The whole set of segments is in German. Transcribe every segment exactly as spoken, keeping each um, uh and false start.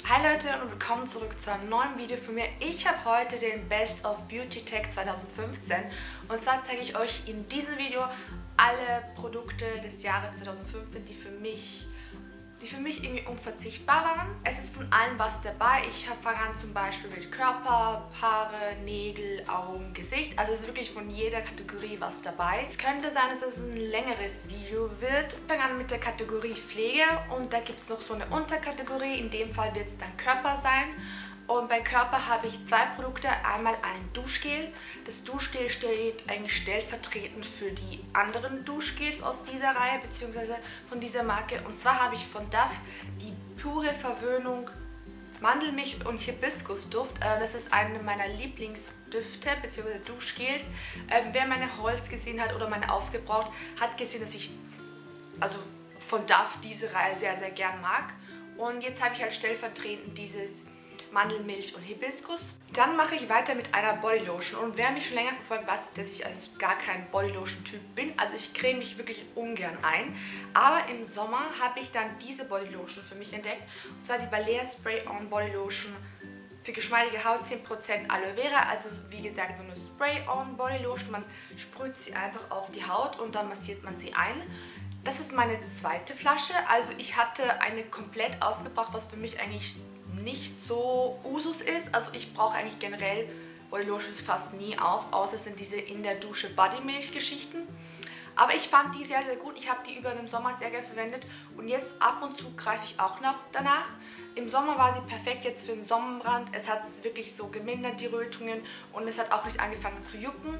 Hi Leute und willkommen zurück zu einem neuen Video von mir. Ich habe heute den Best of Beauty Tech zwanzig fünfzehn und zwar zeige ich euch in diesem Video alle Produkte des Jahres zwanzig fünfzehn, die für mich die für mich irgendwie unverzichtbar waren. Es ist von allem was dabei. Ich fange an zum Beispiel mit Körper, Haare, Nägel, Augen, Gesicht. Also es ist wirklich von jeder Kategorie was dabei. Es könnte sein, dass es ein längeres Video wird. Ich fange an mit der Kategorie Pflege und da gibt es noch so eine Unterkategorie. In dem Fall wird es dann Körper sein. Und bei Körper habe ich zwei Produkte. Einmal ein Duschgel. Das Duschgel steht eigentlich stellvertretend für die anderen Duschgels aus dieser Reihe bzw. von dieser Marke. Und zwar habe ich von D A F die pure Verwöhnung Mandelmilch und Hibiskusduft. Das ist eine meiner Lieblingsdüfte bzw. Duschgels. Wer meine Hauls gesehen hat oder meine aufgebraucht, hat gesehen, dass ich also von D A F diese Reihe sehr, sehr gern mag. Und jetzt habe ich halt stellvertretend dieses Mandelmilch und Hibiskus. Dann mache ich weiter mit einer Bodylotion. Und wer mich schon länger verfolgt, weiß, dass ich eigentlich gar kein Bodylotion-Typ bin. Also ich creme mich wirklich ungern ein. Aber im Sommer habe ich dann diese Bodylotion für mich entdeckt. Und zwar die Balea Spray-On Bodylotion für geschmeidige Haut, zehn Prozent Aloe Vera. Also wie gesagt, so eine Spray-On Bodylotion. Man sprüht sie einfach auf die Haut und dann massiert man sie ein. Das ist meine zweite Flasche. Also ich hatte eine komplett aufgebraucht, was für mich eigentlich nicht so Usus ist. Also ich brauche eigentlich generell Bodylotions fast nie auf, außer es sind diese in der Dusche Bodymilch Geschichten. Aber ich fand die sehr, sehr gut. Ich habe die über den Sommer sehr gerne verwendet und jetzt ab und zu greife ich auch noch danach. Im Sommer war sie perfekt jetzt für den Sonnenbrand. Es hat wirklich so gemindert, die Rötungen, und es hat auch nicht angefangen zu jucken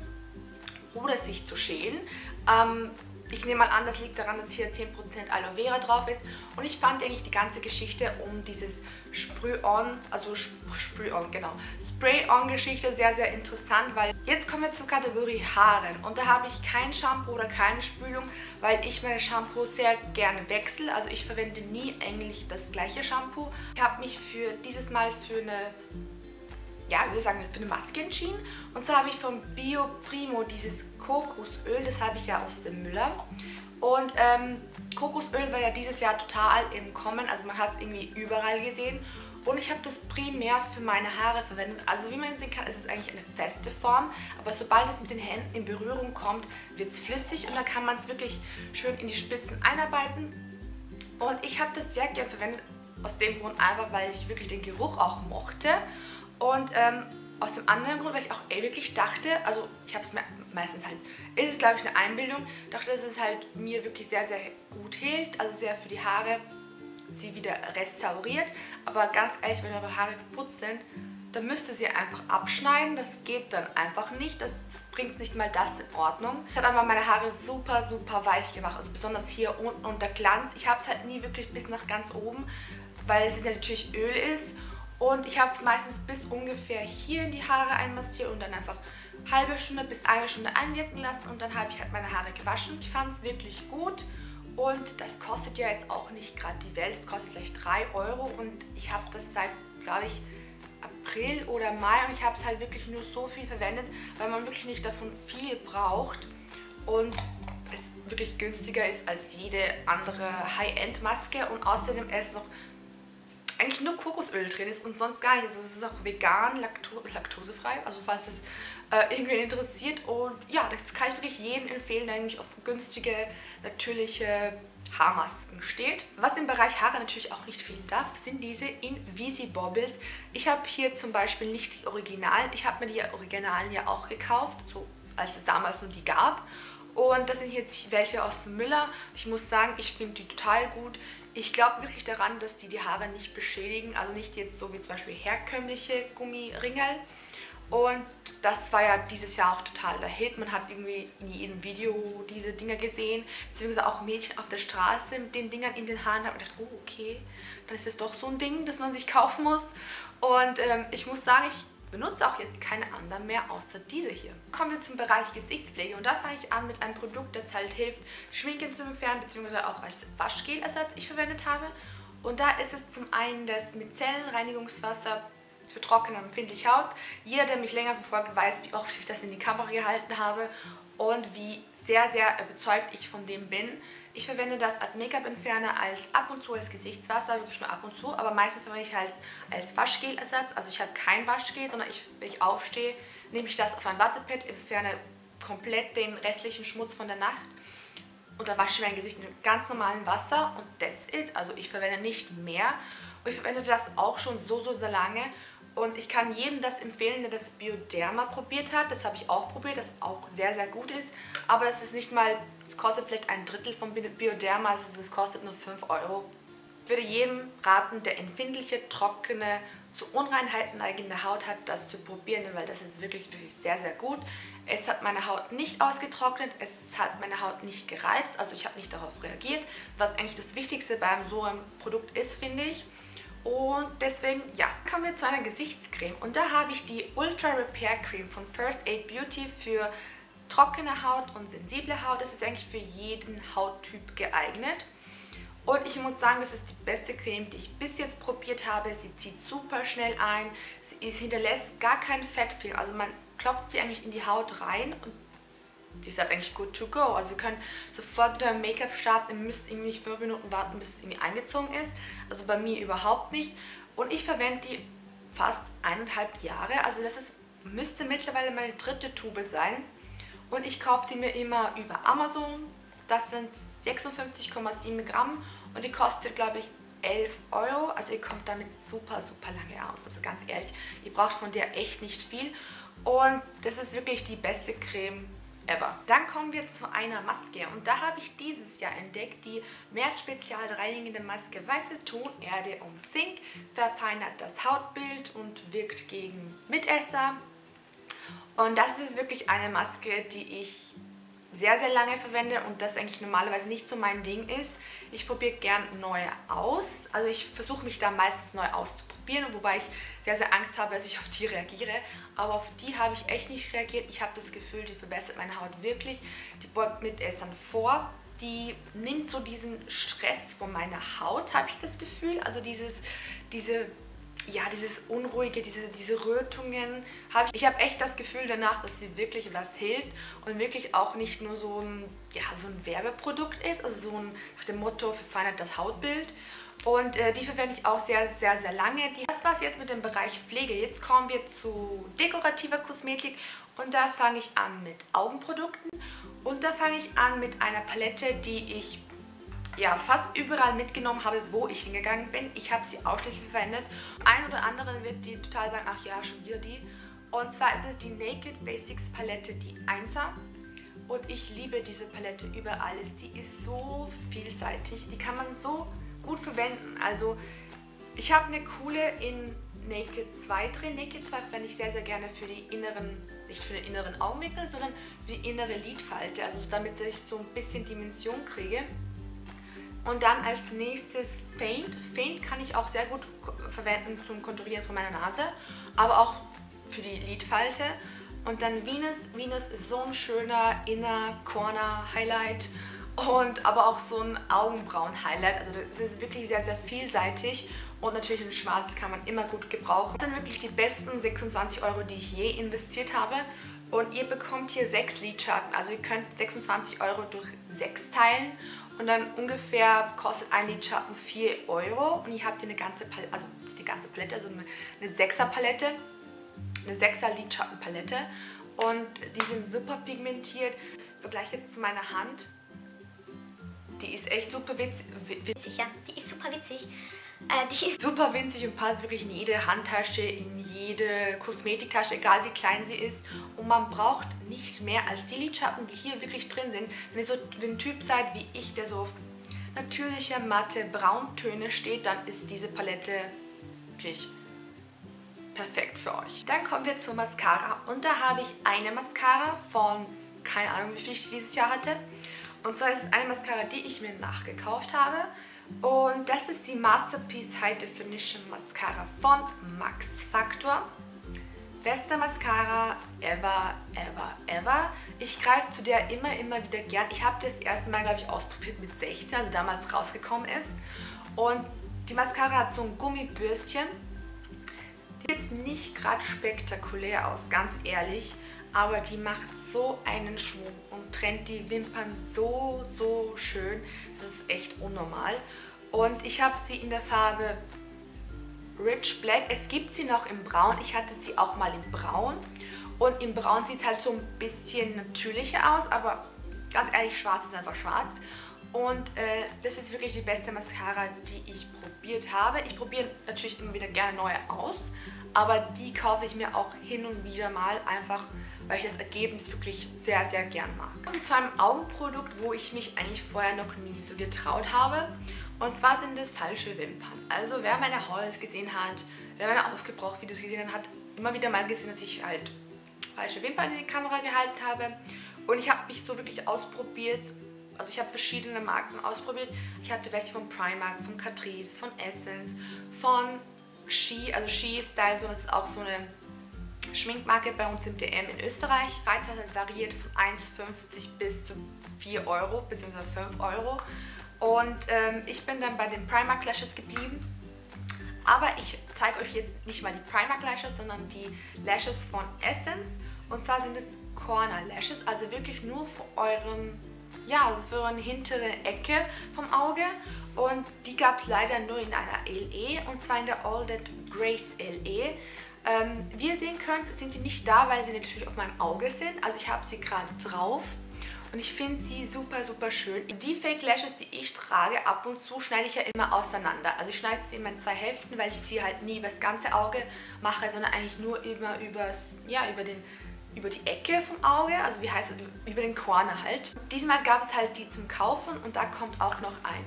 oder sich zu schälen. Ähm, Ich nehme mal an, das liegt daran, dass hier zehn Prozent Aloe Vera drauf ist. Und ich fand eigentlich die ganze Geschichte um dieses Sprüh-On, also Sprüh-On, genau, Spray-On-Geschichte sehr, sehr interessant, weil jetzt kommen wir zur Kategorie Haaren. Und da habe ich kein Shampoo oder keine Spülung, weil ich meine Shampoos sehr gerne wechsle. Also ich verwende nie eigentlich das gleiche Shampoo. Ich habe mich für dieses Mal für eine ja, wie soll ich sagen, für eine Maske entschieden. Und zwar habe ich von Bio Primo dieses Kokosöl, das habe ich ja aus dem Müller. Und ähm, Kokosöl war ja dieses Jahr total im Kommen, also man hat es irgendwie überall gesehen. Und ich habe das primär für meine Haare verwendet. Also wie man sehen kann, ist es eigentlich eine feste Form, aber sobald es mit den Händen in Berührung kommt, wird es flüssig und dann kann man es wirklich schön in die Spitzen einarbeiten. Und ich habe das sehr gerne verwendet, aus dem Grund einfach, weil ich wirklich den Geruch auch mochte. Und ähm, aus dem anderen Grund, weil ich auch ey, wirklich dachte, also ich habe es mir meistens halt, ist es glaube ich eine Einbildung, dachte, dass es halt mir wirklich sehr, sehr gut hilft, also sehr für die Haare, sie wieder restauriert. Aber ganz ehrlich, wenn eure Haare geputzt sind, dann müsst ihr sie einfach abschneiden, das geht dann einfach nicht, das bringt nicht mal das in Ordnung. Es hat einfach meine Haare super, super weich gemacht, also besonders hier unten und der Glanz. Ich habe es halt nie wirklich bis nach ganz oben, weil es ja natürlich Öl ist. Und ich habe es meistens bis ungefähr hier in die Haare einmassiert und dann einfach eine halbe Stunde bis eine Stunde einwirken lassen und dann habe ich halt meine Haare gewaschen. Ich fand es wirklich gut und das kostet ja jetzt auch nicht gerade die Welt. Es kostet vielleicht drei Euro und ich habe das seit, glaube ich, April oder Mai und ich habe es halt wirklich nur so viel verwendet, weil man wirklich nicht davon viel braucht und es wirklich günstiger ist als jede andere High-End-Maske und außerdem ist noch eigentlich nur Kokosöl drin ist und sonst gar nicht. Also es ist auch vegan, lakto laktosefrei, also falls es äh, irgendwen interessiert. Und ja, das kann ich wirklich jedem empfehlen, der nämlich auf günstige, natürliche Haarmasken steht. Was im Bereich Haare natürlich auch nicht fehlen darf, sind diese Invisi Bobbles. Ich habe hier zum Beispiel nicht die Originalen. Ich habe mir die Originalen ja auch gekauft, so als es damals nur die gab. Und das sind jetzt welche aus dem Müller. Ich muss sagen, ich finde die total gut. Ich glaube wirklich daran, dass die die Haare nicht beschädigen, also nicht jetzt so wie zum Beispiel herkömmliche Gummiringel. Und das war ja dieses Jahr auch total der Hit. Man hat irgendwie in jedem Video diese Dinger gesehen, beziehungsweise auch Mädchen auf der Straße mit den Dingern in den Haaren. Da habe ich gedacht, oh okay, dann ist das doch so ein Ding, das man sich kaufen muss. Und ähm, ich muss sagen, ich benutze auch jetzt keine anderen mehr, außer diese hier. Kommen wir zum Bereich Gesichtspflege und da fange ich an mit einem Produkt, das halt hilft, Schminken zu entfernen, beziehungsweise auch als Waschgelersatz ich verwendet habe. Und da ist es zum einen das Micellenreinigungswasser für trockene und empfindliche Haut. Jeder, der mich länger verfolgt, weiß, wie oft ich das in die Kamera gehalten habe und wie sehr, sehr überzeugt ich von dem bin. Ich verwende das als Make-up-Entferner, als ab und zu als Gesichtswasser, wirklich nur ab und zu, aber meistens verwende ich halt als Waschgelersatz. Also ich habe kein Waschgel, sondern ich, wenn ich aufstehe, nehme ich das auf ein Wattepad, entferne komplett den restlichen Schmutz von der Nacht und dann wasche ich mein Gesicht mit ganz normalem Wasser und that's it. Also ich verwende nicht mehr und ich verwende das auch schon so, so, so lange. Und ich kann jedem das empfehlen, der das Bioderma probiert hat. Das habe ich auch probiert, das auch sehr, sehr gut ist. Aber das ist nicht mal, es kostet vielleicht ein Drittel von Bioderma, also es kostet nur fünf Euro. Ich würde jedem raten, der empfindliche, trockene, zu Unreinheiten neigende Haut hat, das zu probieren, weil das ist wirklich, wirklich sehr, sehr gut. Es hat meine Haut nicht ausgetrocknet, es hat meine Haut nicht gereizt, also ich habe nicht darauf reagiert, was eigentlich das Wichtigste beim so einem Produkt ist, finde ich. Und deswegen, ja, kommen wir zu einer Gesichtscreme. Und da habe ich die Ultra Repair Cream von First Aid Beauty für trockene Haut und sensible Haut. Das ist eigentlich für jeden Hauttyp geeignet. Und ich muss sagen, das ist die beste Creme, die ich bis jetzt probiert habe. Sie zieht super schnell ein, sie hinterlässt gar keinen Fettfilm. Also man klopft sie eigentlich in die Haut rein und die ist halt eigentlich good to go. Also ihr könnt sofort wieder Make-up starten, ihr müsst irgendwie nicht fünf Minuten warten, bis es irgendwie eingezogen ist. Also bei mir überhaupt nicht. Und ich verwende die fast eineinhalb Jahre. Also das ist, müsste mittlerweile meine dritte Tube sein. Und ich kaufe die mir immer über Amazon. Das sind sechsundfünfzig Komma sieben Gramm und die kostet, glaube ich, elf Euro. Also ihr kommt damit super, super lange aus. Also ganz ehrlich, ihr braucht von der echt nicht viel. Und das ist wirklich die beste Creme ever. Dann kommen wir zu einer Maske und da habe ich dieses Jahr entdeckt die März Spezial reinigende Maske Weiße Ton, Erde und Zink, verfeinert das Hautbild und wirkt gegen Mitesser. Und das ist wirklich eine Maske, die ich sehr, sehr lange verwende und das eigentlich normalerweise nicht so mein Ding ist. Ich probiere gern neue aus, also ich versuche mich da meistens neu auszuprobieren, wobei ich sehr, sehr Angst habe, dass ich auf die reagiere. Aber auf die habe ich echt nicht reagiert. Ich habe das Gefühl, die verbessert meine Haut wirklich. Die beugt Mitessern vor. Die nimmt so diesen Stress von meiner Haut, habe ich das Gefühl. Also dieses, diese, ja, dieses Unruhige, diese, diese Rötungen. Habe ich ich habe echt das Gefühl danach, dass sie wirklich was hilft und wirklich auch nicht nur so ein, ja, so ein Werbeprodukt ist. Also so ein, nach dem Motto, verfeinert das Hautbild. Und äh, die verwende ich auch sehr, sehr, sehr lange. Die, das war es jetzt mit dem Bereich Pflege. Jetzt kommen wir zu dekorativer Kosmetik. Und da fange ich an mit Augenprodukten. Und da fange ich an mit einer Palette, die ich ja, fast überall mitgenommen habe, wo ich hingegangen bin. Ich habe sie ausschließlich verwendet. Ein oder andere wird die total sagen, ach ja, schon wieder die. Und zwar ist es die Naked Basics Palette, die Einser. Und ich liebe diese Palette über alles. Die ist so vielseitig. Die kann man so gut verwenden. Also ich habe eine coole in Naked zwei drin. Naked zwei verwende ich sehr, sehr gerne für die inneren, nicht für den inneren Augenwinkel, sondern für die innere Lidfalte. Also damit ich so ein bisschen Dimension kriege. Und dann als nächstes Faint. Faint kann ich auch sehr gut verwenden zum Konturieren von meiner Nase, aber auch für die Lidfalte. Und dann Venus. Venus ist so ein schöner Inner Corner Highlight. Und aber auch so ein Augenbrauen-Highlight. Also das ist wirklich sehr, sehr vielseitig. Und natürlich in Schwarz kann man immer gut gebrauchen. Das sind wirklich die besten sechsundzwanzig Euro, die ich je investiert habe. Und ihr bekommt hier sechs Lidschatten. Also ihr könnt sechsundzwanzig Euro durch sechs teilen. Und dann ungefähr kostet ein Lidschatten vier Euro. Und ihr habt hier eine ganze Palette, also die ganze Palette, also eine, eine sechser Palette. Eine sechser Lidschattenpalette. Und die sind super pigmentiert. Im Vergleich jetzt zu meiner Hand. Die ist echt super witzig. Witzig, ja. Die ist super witzig. Äh, die ist super winzig und passt wirklich in jede Handtasche, in jede Kosmetiktasche, egal wie klein sie ist. Und man braucht nicht mehr als die Lidschatten, die hier wirklich drin sind. Wenn ihr so ein Typ seid wie ich, der so auf natürliche, matte Brauntöne steht, dann ist diese Palette wirklich perfekt für euch. Dann kommen wir zur Mascara. Und da habe ich eine Mascara von, keine Ahnung, wie viel ich dieses Jahr hatte. Und zwar ist es eine Mascara, die ich mir nachgekauft habe. Und das ist die Masterpiece High Definition Mascara von Max Factor. Beste Mascara ever, ever, ever. Ich greife zu der immer, immer wieder gern. Ich habe das erste Mal, glaube ich, ausprobiert mit sechzehn, also damals rausgekommen ist. Und die Mascara hat so ein Gummibürstchen. Die sieht jetzt nicht gerade spektakulär aus, ganz ehrlich. aber die macht so einen Schwung und trennt die Wimpern so, so schön. Das ist echt unnormal. Und ich habe sie in der Farbe Rich Black. Es gibt sie noch im Braun. Ich hatte sie auch mal im Braun. Und im Braun sieht es halt so ein bisschen natürlicher aus, aber ganz ehrlich, schwarz ist einfach schwarz. Und äh, das ist wirklich die beste Mascara, die ich probiert habe. Ich probiere natürlich immer wieder gerne neue aus, aber die kaufe ich mir auch hin und wieder mal, einfach weil ich das Ergebnis wirklich sehr, sehr gern mag. Und zu einem Augenprodukt, wo ich mich eigentlich vorher noch nie so getraut habe. Und zwar sind es falsche Wimpern. Also wer meine Hauls gesehen hat, wer meine Aufgebraucht-Videos gesehen hat, hat immer wieder mal gesehen, dass ich halt falsche Wimpern in die Kamera gehalten habe. Und ich habe mich so wirklich ausprobiert. Also ich habe verschiedene Marken ausprobiert. Ich hatte welche von Primark, von Catrice, von Essence, von She, also She Style, so das ist auch so eine Schminkmarke bei uns im D M in Österreich. Der Preis hat variiert von eins fünfzig bis zu vier Euro bzw. fünf Euro. Und ähm, ich bin dann bei den Primark Lashes geblieben. Aber ich zeige euch jetzt nicht mal die Primark Lashes, sondern die Lashes von Essence. Und zwar sind es Corner Lashes, also wirklich nur für euren, ja, also für eine hintere Ecke vom Auge. Und die gab es leider nur in einer L E, und zwar in der All That Grace L E. Ähm, wie ihr sehen könnt, sind die nicht da, weil sie natürlich auf meinem Auge sind. Also ich habe sie gerade drauf und ich finde sie super, super schön. Die Fake Lashes, die ich trage, ab und zu schneide ich ja immer auseinander. Also ich schneide sie immer in zwei Hälften, weil ich sie halt nie über das ganze Auge mache, sondern eigentlich nur immer übers, ja, über den über die Ecke vom Auge, also wie heißt es, über den Corner halt. Diesmal gab es halt die zum Kaufen und da kommt auch noch ein,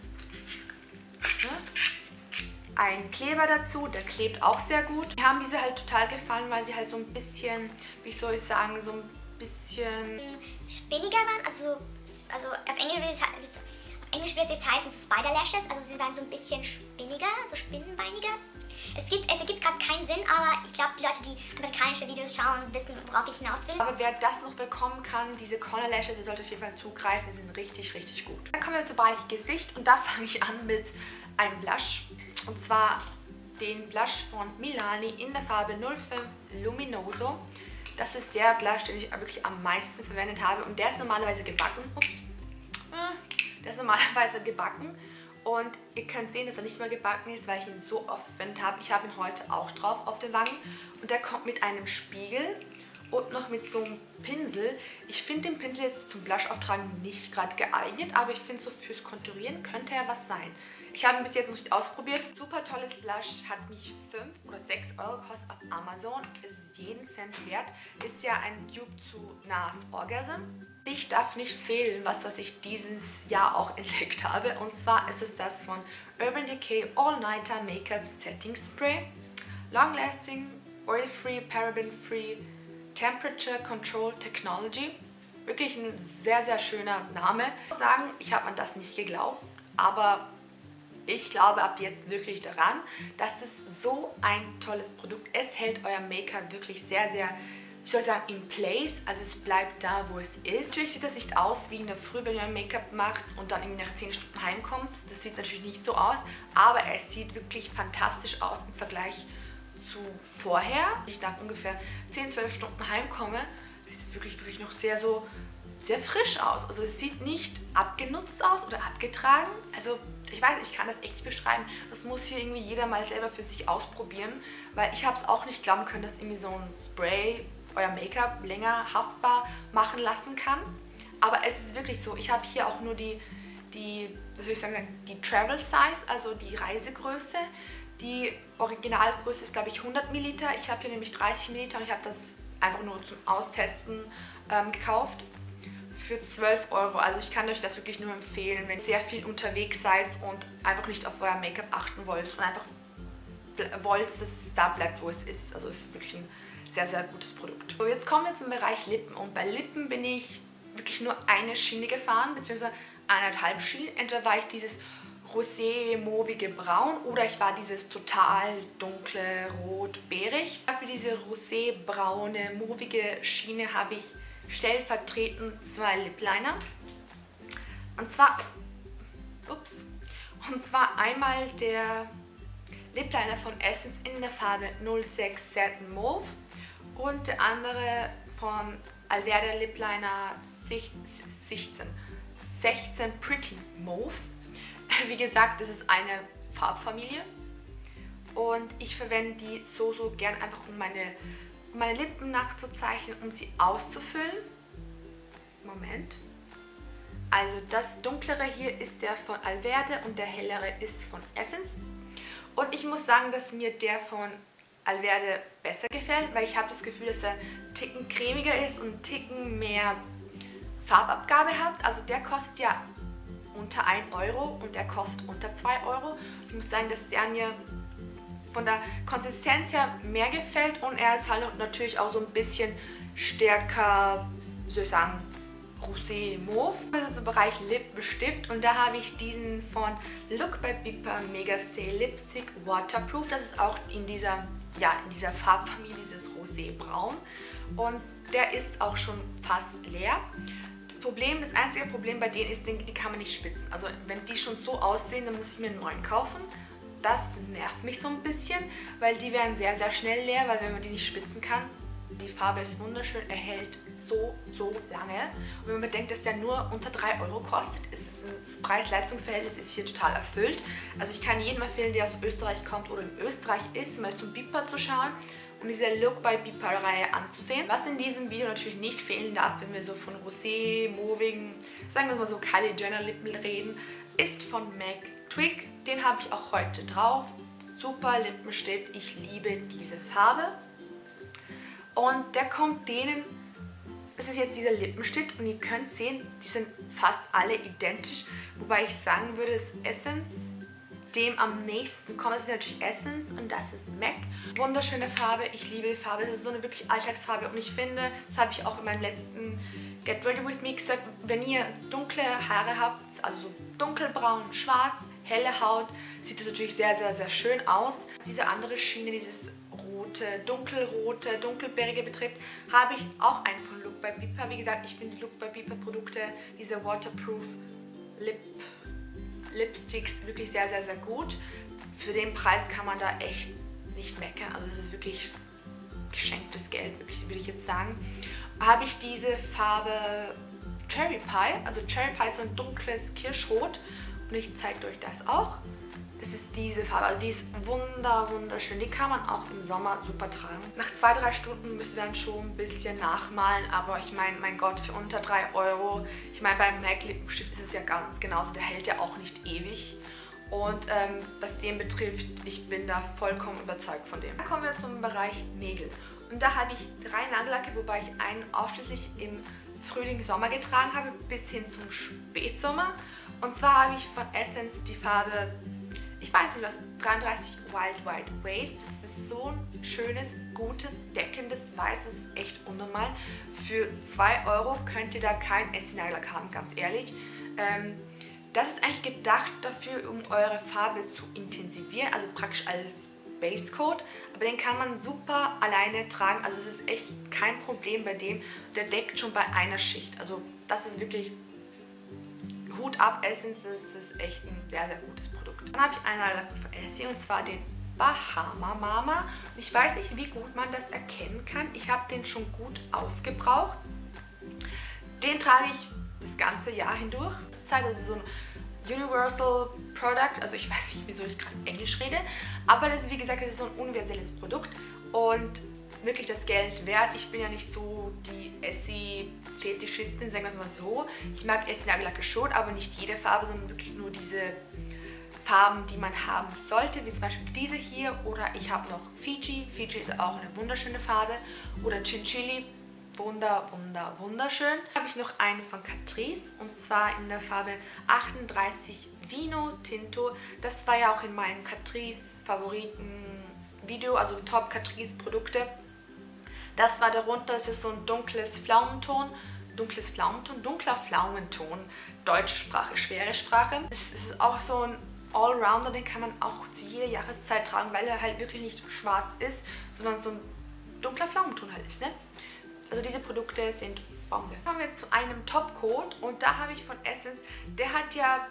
ein Kleber dazu, der klebt auch sehr gut. Mir haben diese halt total gefallen, weil sie halt so ein bisschen, wie soll ich sagen, so ein bisschen spinniger waren, also, also auf Englisch wird es, auf Englisch wird es jetzt heißen Spider Lashes, also sie waren so ein bisschen spinniger, so spinnenbeiniger. Es, gibt, es ergibt gerade keinen Sinn, aber ich glaube, die Leute, die amerikanische Videos schauen, wissen, worauf ich hinaus will. Aber wer das noch bekommen kann, diese Corner Lashes, der sollte auf jeden Fall zugreifen, die sind richtig, richtig gut. Dann kommen wir zum Bereich Gesicht und da fange ich an mit einem Blush. Und zwar den Blush von Milani in der Farbe null fünf Luminoso. Das ist der Blush, den ich wirklich am meisten verwendet habe, und der ist normalerweise gebacken. Ups. Der ist normalerweise gebacken. Und ihr könnt sehen, dass er nicht mehr gebacken ist, weil ich ihn so oft verwendet habe. Ich habe ihn heute auch drauf auf den Wangen. Und der kommt mit einem Spiegel und noch mit so einem Pinsel. Ich finde den Pinsel jetzt zum Blush auftragen nicht gerade geeignet, aber ich finde so fürs Konturieren könnte er was sein. Ich habe ihn bis jetzt noch nicht ausprobiert. Super tolles Blush, hat mich fünf oder sechs Euro gekostet auf Amazon. Ist jeden Cent wert. Ist ja ein Dupe zu NARS Orgasm. Ich darf nicht fehlen, was, was ich dieses Jahr auch entdeckt habe. Und zwar ist es das von Urban Decay All Nighter Makeup Setting Spray. Long Lasting, Oil Free, Paraben Free, Temperature Control Technology. Wirklich ein sehr, sehr schöner Name. Ich muss sagen, ich habe an das nicht geglaubt, aber ich glaube ab jetzt wirklich daran, dass es so ein tolles Produkt ist. Es hält euer Make-up wirklich sehr, sehr, ich soll sagen, in place. Also es bleibt da, wo es ist. Natürlich sieht das nicht aus wie in der Früh, wenn ihr ein Make-up macht und dann irgendwie nach zehn Stunden heimkommt. Das sieht natürlich nicht so aus, aber es sieht wirklich fantastisch aus im Vergleich zu vorher. Ich nach ungefähr zehn, zwölf Stunden heimkomme, sieht es wirklich, wirklich noch sehr so, sehr frisch aus. Also es sieht nicht abgenutzt aus oder abgetragen. Also ich weiß, ich kann das echt nicht beschreiben. Das muss hier irgendwie jeder mal selber für sich ausprobieren, weil ich habe es auch nicht glauben können, dass irgendwie so ein Spray euer Make-up länger haftbar machen lassen kann. Aber es ist wirklich so. Ich habe hier auch nur die, die, was soll ich sagen, die Travel Size, also die Reisegröße. Die Originalgröße ist, glaube ich, hundert Milliliter. Ich habe hier nämlich dreißig Milliliter und ich habe das einfach nur zum Austesten ähm, gekauft. Für zwölf Euro. Also ich kann euch das wirklich nur empfehlen, wenn ihr sehr viel unterwegs seid und einfach nicht auf euer Make-up achten wollt und einfach wollt, dass es da bleibt, wo es ist. Also es ist wirklich ein sehr, sehr gutes Produkt. So, jetzt kommen wir zum Bereich Lippen. Und bei Lippen bin ich wirklich nur eine Schiene gefahren, beziehungsweise eineinhalb Schienen. Entweder war ich dieses rosé-mauvige Braun oder ich war dieses total dunkle rot-beerig. Für diese rosé-braune, mauvige Schiene habe ich stellvertretend zwei Lip Liner. Und zwar, ups, und zwar einmal der Lip Liner von Essence in der Farbe null sechs Satin Mauve und der andere von Alverde Lip Liner sechzehn Pretty Mauve. Wie gesagt, das ist eine Farbfamilie und ich verwende die so, so gern einfach, um meine, um meine Lippen nachzuzeichnen, um sie auszufüllen. Moment. Also das dunklere hier ist der von Alverde und der hellere ist von Essence. Und ich muss sagen, dass mir der von Alverde besser gefällt, weil ich habe das Gefühl, dass er einen Ticken cremiger ist und einen Ticken mehr Farbabgabe hat. Also der kostet ja unter ein Euro und der kostet unter zwei Euro. Ich muss sagen, dass der mir von der Konsistenz her mehr gefällt und er ist halt natürlich auch so ein bisschen stärker, wie soll ich sagen, Rosé Mauve. Das ist im Bereich Lippenstift und da habe ich diesen von Look by Bipper Mega Stay Lipstick Waterproof. Das ist auch in dieser, ja, in dieser Farbfamilie, dieses Rosé Braun und der ist auch schon fast leer. Das Problem, das einzige Problem bei denen ist, die kann man nicht spitzen. Also wenn die schon so aussehen, dann muss ich mir einen neuen kaufen. Das nervt mich so ein bisschen, weil die werden sehr, sehr schnell leer, weil wenn man die nicht spitzen kann, die Farbe ist wunderschön, erhält so, so lange. Und wenn man bedenkt, dass der nur unter drei Euro kostet, ist es ein, das Preis-Leistungs-Verhältnis ist hier total erfüllt. Also ich kann jedem empfehlen, der aus Österreich kommt oder in Österreich ist, mal zum Bipper zu schauen, um diese Look by Bipper Reihe anzusehen. Was in diesem Video natürlich nicht fehlen darf, wenn wir so von Rosé, Mauvigen, sagen wir mal so Kylie Jenner Lippen reden, ist von M A C Twig. Den habe ich auch heute drauf. Super Lippenstift, ich liebe diese Farbe. Und der kommt denen, das ist jetzt dieser Lippenstift und ihr könnt sehen, die sind fast alle identisch, wobei ich sagen würde, dass Essence dem am nächsten kommt. Das ist natürlich Essence und das ist M A C. Wunderschöne Farbe, ich liebe die Farbe, das ist so eine wirklich Alltagsfarbe und ich finde, das habe ich auch in meinem letzten Get Ready With Me gesagt, wenn ihr dunkle Haare habt, also so dunkelbraun, schwarz, helle Haut, sieht das natürlich sehr, sehr, sehr schön aus. Diese andere Schiene, dieses rote, dunkelrote, dunkelbeerige betrifft, habe ich auch einen von Look by Bipper. Wie gesagt, ich finde die Look by Bipper Produkte, diese Waterproof Lip Lipsticks wirklich sehr, sehr, sehr gut. Für den Preis kann man da echt nicht meckern. Also das ist wirklich geschenktes Geld, wirklich, würde ich jetzt sagen. Habe ich diese Farbe Cherry Pie. Also Cherry Pie ist so ein dunkles Kirschrot. Und ich zeige euch das auch. Das ist diese Farbe, also die ist wunder, wunderschön. Die kann man auch im Sommer super tragen. Nach zwei, drei Stunden müsst ihr dann schon ein bisschen nachmalen, aber ich meine, mein Gott, für unter drei Euro, ich meine, beim M A C Lippenstift ist es ja ganz genauso, der hält ja auch nicht ewig. Und ähm, was den betrifft, ich bin da vollkommen überzeugt von dem. Dann kommen wir zum Bereich Nägel. Und da habe ich drei Nagellacke, wobei ich einen ausschließlich im Frühling, Sommer getragen habe, bis hin zum Spätsommer. Und zwar habe ich von Essence die Farbe, ich weiß nicht was, dreiunddreißig Wild White Waste. Das ist so ein schönes, gutes, deckendes Weiß, das ist echt unnormal. Für zwei Euro könnt ihr da kein Essie-Nagellack haben, ganz ehrlich. Ähm, das ist eigentlich gedacht dafür, um eure Farbe zu intensivieren, also praktisch als Base Coat. Aber den kann man super alleine tragen, also es ist echt kein Problem bei dem. Der deckt schon bei einer Schicht, also das ist wirklich Hut ab, Essence, das ist echt ein sehr, sehr gutes Produkt. Dann habe ich einen Nagellack von Essie und zwar den Bahama Mama. Ich weiß nicht, wie gut man das erkennen kann. Ich habe den schon gut aufgebraucht. Den trage ich das ganze Jahr hindurch. Das ist so ein Universal Product, also ich weiß nicht, wieso ich gerade Englisch rede, aber das ist, wie gesagt, das ist so ein universelles Produkt und wirklich das Geld wert. Ich bin ja nicht so die Essie-Fetischistin, sagen wir es mal so. Ich mag Essie-Nagellacke schon, aber nicht jede Farbe, sondern wirklich nur diese Farben, die man haben sollte, wie zum Beispiel diese hier. Oder ich habe noch Fiji. Fiji ist auch eine wunderschöne Farbe. Oder Chinchilli. Wunder, wunder, wunderschön. Dann habe ich noch einen von Catrice und zwar in der Farbe achtunddreißig Vino Tinto. Das war ja auch in meinem Catrice Favoriten Video, also Top Catrice Produkte. Das war darunter, es ist so ein dunkles Pflaumenton, dunkles Pflaumenton, dunkler Pflaumenton, deutsche Sprache, schwere Sprache. Es ist auch so ein Allrounder, den kann man auch zu jeder Jahreszeit tragen, weil er halt wirklich nicht schwarz ist, sondern so ein dunkler Pflaumenton halt ist, ne? Also diese Produkte sind Bombe. Dann kommen wir zu einem Topcoat und da habe ich von Essence, der hat ja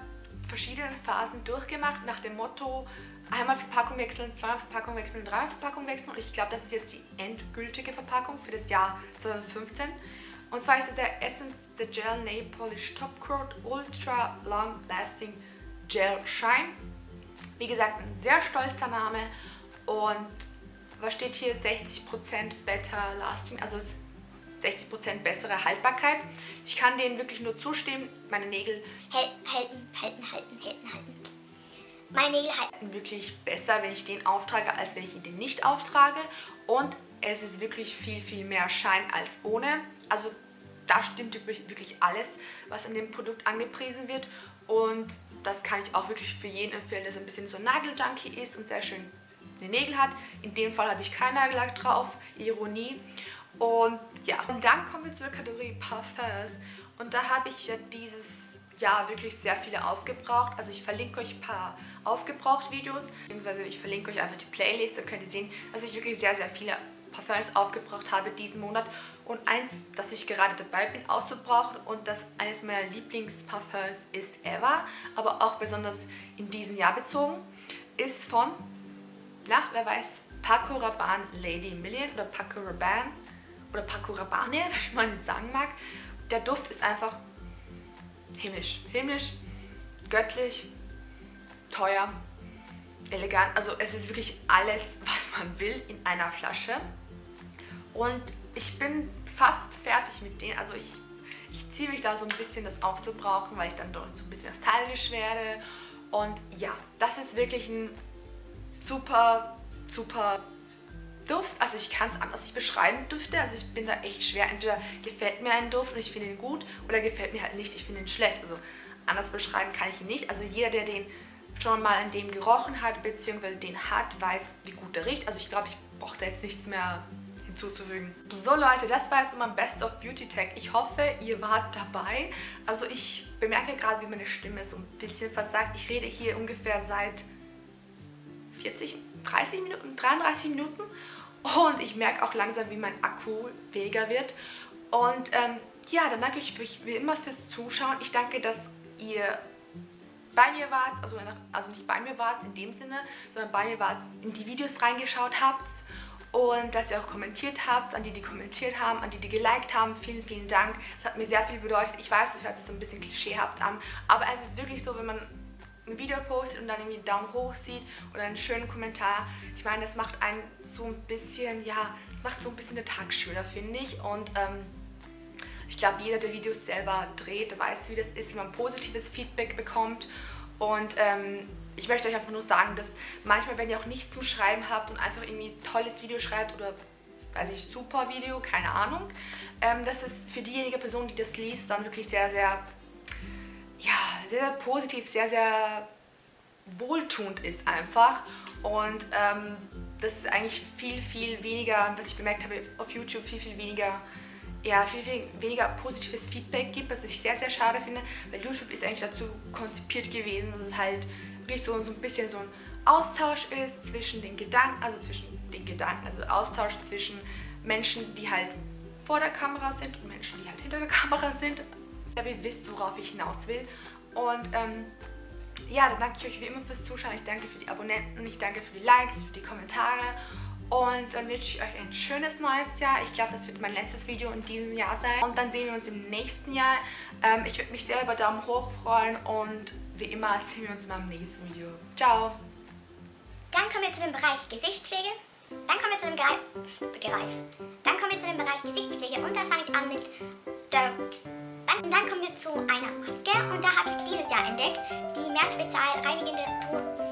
verschiedenen Phasen durchgemacht, nach dem Motto einmal Verpackung wechseln, zweimal Verpackung wechseln, dreimal Verpackung wechseln. Und ich glaube, das ist jetzt die endgültige Verpackung für das Jahr zwanzig fünfzehn. Und zwar ist es der Essence The Gel Nail Polish Top Coat Ultra Long Lasting Gel Shine. Wie gesagt, ein sehr stolzer Name. Und was steht hier? sechzig Prozent Better Lasting, also sechzig Prozent bessere Haltbarkeit. Ich kann denen wirklich nur zustimmen. Meine Nägel Halten, halten, halten, halten, halten, halten. Meine Nägel halten wirklich besser, wenn ich den auftrage, als wenn ich ihn nicht auftrage. Und es ist wirklich viel, viel mehr Shine als ohne. Also da stimmt wirklich alles, was an dem Produkt angepriesen wird. Und das kann ich auch wirklich für jeden empfehlen, der so ein bisschen so ein Nageljunkie ist und sehr schön die Nägel hat. In dem Fall habe ich keinen Nagellack drauf. Ironie. Und ja, und dann kommen wir zur Kategorie Parfums. Und da habe ich ja dieses Jahr wirklich sehr viele aufgebraucht. Also ich verlinke euch ein paar Aufgebraucht-Videos, beziehungsweise ich verlinke euch einfach die Playlist, da könnt ihr sehen, dass ich wirklich sehr, sehr viele Parfums aufgebraucht habe diesen Monat. Und eins, das ich gerade dabei bin auszubrauchen und das eines meiner Lieblingsparfums ist ever, aber auch besonders in diesem Jahr bezogen, ist von, na, wer weiß, Paco Rabanne Lady Million oder Paco Rabanne oder Paco Rabanne, wie man es sagen mag. Der Duft ist einfach himmlisch, himmlisch, göttlich, teuer, elegant. Also es ist wirklich alles, was man will in einer Flasche. Und ich bin fast fertig mit denen. Also ich, ich ziehe mich da so ein bisschen, das aufzubrauchen, weil ich dann doch so ein bisschen nostalgisch werde. Und ja, das ist wirklich ein super, super Duft. Also ich kann es anders nicht beschreiben, Düfte. Also ich bin da echt schwer. Entweder gefällt mir ein Duft und ich finde ihn gut oder gefällt mir halt nicht, ich finde ihn schlecht. Also anders beschreiben kann ich ihn nicht. Also jeder, der den schon mal an dem gerochen hat, beziehungsweise den hat, weiß, wie gut er riecht. Also ich glaube, ich brauche da jetzt nichts mehr hinzuzufügen. So Leute, das war jetzt mein Best of Beauty Tech. Ich hoffe, ihr wart dabei. Also ich bemerke gerade, wie meine Stimme so ein bisschen versagt. Ich rede hier ungefähr seit vierzig, dreißig Minuten, dreiunddreißig Minuten und ich merke auch langsam, wie mein Akku weniger wird. Und ähm, ja, dann danke ich euch wie immer fürs Zuschauen. Ich danke, dass ihr bei mir wart, also, also nicht bei mir wart in dem Sinne, sondern bei mir wart, in die Videos reingeschaut habt und dass ihr auch kommentiert habt, an die, die kommentiert haben, an die, die geliked haben. Vielen, vielen Dank. Das hat mir sehr viel bedeutet. Ich weiß, es hört sich so ein bisschen klischeehaft an, aber es ist wirklich so, wenn man ein Video postet und dann irgendwie einen Daumen hoch sieht oder einen schönen Kommentar. Ich meine, das macht einen so ein bisschen, ja, das macht so ein bisschen den Tag schöner, finde ich. Und ähm, ich glaube, jeder, der Videos selber dreht, weiß, wie das ist, wenn man positives Feedback bekommt. Und ähm, ich möchte euch einfach nur sagen, dass manchmal, wenn ihr auch nichts zum Schreiben habt und einfach irgendwie ein tolles Video schreibt oder, weiß ich, super Video, keine Ahnung, ähm, dass es für diejenige Person, die das liest, dann wirklich sehr, sehr ja, sehr, sehr positiv, sehr, sehr wohltuend ist einfach. Und ähm, das ist eigentlich viel, viel weniger, was ich bemerkt habe auf YouTube, viel, viel weniger, ja, viel, viel weniger positives Feedback gibt, was ich sehr, sehr schade finde, weil YouTube ist eigentlich dazu konzipiert gewesen, dass es halt wirklich so, so ein bisschen so ein Austausch ist zwischen den Gedanken, also zwischen den Gedanken, also Austausch zwischen Menschen, die halt vor der Kamera sind und Menschen, die halt hinter der Kamera sind. Ja, ihr wisst, worauf ich hinaus will. Und ähm, ja, dann danke ich euch wie immer fürs Zuschauen. Ich danke für die Abonnenten, ich danke für die Likes, für die Kommentare. Und dann wünsche ich euch ein schönes neues Jahr. Ich glaube, das wird mein letztes Video in diesem Jahr sein. Und dann sehen wir uns im nächsten Jahr. Ähm, ich würde mich sehr über Daumen hoch freuen. Und wie immer sehen wir uns in einem nächsten Video. Ciao! Dann kommen wir zu dem Bereich Gesichtspflege. Dann kommen wir zu dem Greif. Greif. Dann kommen wir zu dem Bereich Gesichtspflege. Und da fange ich an mit der... Dann, dann kommen wir zu einer Maske und da habe ich dieses Jahr entdeckt die März Spezial reinigende Ton